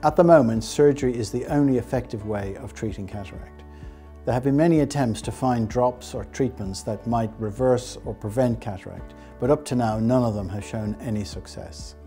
At the moment, surgery is the only effective way of treating cataract. There have been many attempts to find drops or treatments that might reverse or prevent cataract, but up to now none of them have shown any success.